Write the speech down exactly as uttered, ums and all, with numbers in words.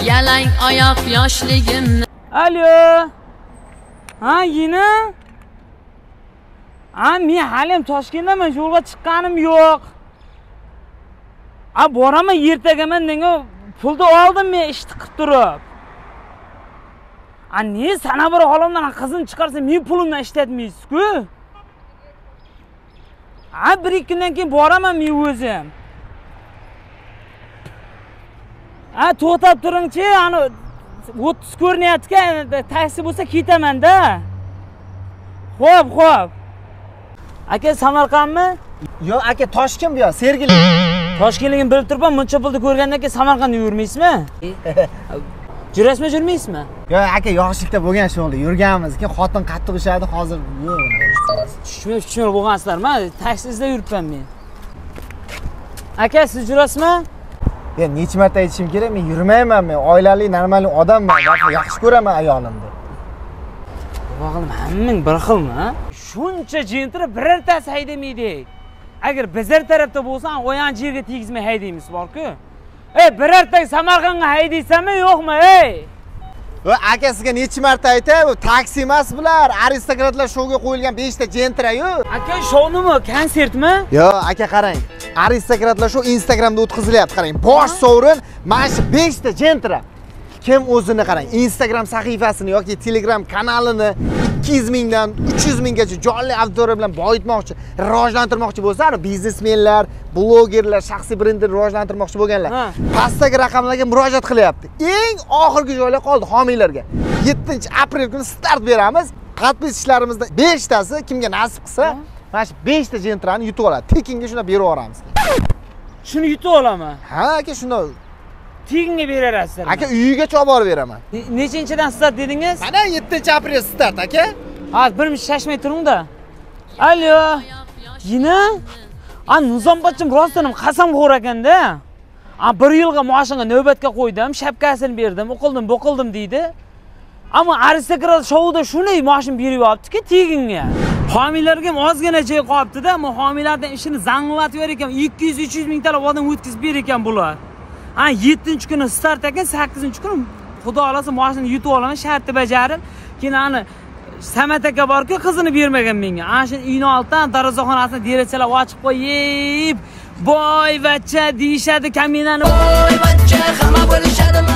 yalang oyoq yoshligimni. Alo. Ha, yine? Ha, men hali Toshkentdaman, yo'lga chiqqanim yo'q. A, boraman ertaga men nega pulni oldim men ishni qilib turib. A, ne sana bir holimdan qizini chiqarsa men pulimdan ishlatmaysiz-ku? Ha, bir ikki kundan keyin boraman men o'zim. Ha, to'xtab turing-chi, ani o'ttiz ko'rinyapti-ku, taksi bo'lsa ketaman-da. Xo'p, xo'p. Aka, Samarqandmi? Yo'q, aka, Toshkent bu yoq, Sergeli. Toshkentligini bilib turibman, buncha pulni ko'rgandan keyin Samarqandda yurmaysizmi? Jurasmi, jurmaysizmi? Yo'q, aka, yoshlikda bo'lgan shunday yurganmiz. Keyin xotin qattiq ushadi, hozir yo'q. Tushunib, tushunib bo'lgansizlarmi? Taksida yuribman men. Aka, siz jurasizmi? Ya, necha marta aytishim kerak, men yurmayman, men oilali, normal odamman, yaxshi ko'raman ayolimni. O'g'lim, hammang bir xilmi? Shuncha jentira birortasi haydamaydi. Agar bizlar tarafda bo'lsa, o'yan yerga tegizmay haydaymiz bor-ku. Ey, birortang Samarqandga haydaysanmi, yo'qmi, ey? Va aka, sizga necha marta aytay, bu taksi emas bular, aristokratlar shouga qo'yilgan besh ta jentira-yu. Aka, shou nima, konsertmi? Yo'q, aka, qarang. Aristokratlar shou Instagramda o'tkazilyapti, qarang. Bosh sovrin mana shu besh ta jentira. Kim o'zini qarang, Instagram sahifasini yoki Telegram kanalini ikki yuz mingdan uch yuz minggacha jonli auditoriya bilan boyitmoqchi, rivojlantirmoqchi bo'lsa, blogerlar, blogerlar, shaxsiy brendni rivojlantirmoqchi bo'lganlar pastdagi raqamlarga murojaat qilyapti. Eng oxirgi joylar qoldi homiylarga. yettinchi aprel kuni start beramiz. Qatnashchilarimizdan besh tasi kimga nasib qilsa, mana shu besh ta jentrani yutib oladi. Tekinga shuna berib yuboramiz. Shuni yutib olaman? Ha, aka, shuni tekinga berasizlar. Aka, uyigacha olib borib beraman. Nechinchidan start dedingiz? Mana yettinchi aprel start, aka. Ha, bir mish shashmay turing-da. Alo. Yine? A, Nizombochim rostdan qasamxo'r ekanda. A, bir yilga maoshimga navbatga qo'ydim, shapkasini berdim, o'qildim, bo'qildim deydi. Ammo aristokrat shouda shunday maoshim berib yopti-ki, teginga. Homiylarga ham ozgina joy qolibdi-da, ammo homiylardan ishini zanglatib ber ekan, ikki yuz uch yuz ming talab odam o'tkazib ber ekan bular. Ha, yettinchi kuni start ekan, sakkizinchi kuni xudo xolasa maoshini yutib olaman, shartni bajarib, keyin ani Samat aka bor-ku, qizini bermagan menga. Ana shu uyning oldidan darvozaxonasini derachalar ochib qo'yib, boy vachcha deyishadi, kaminani. Boy vachcha hamma bo'lishadimi?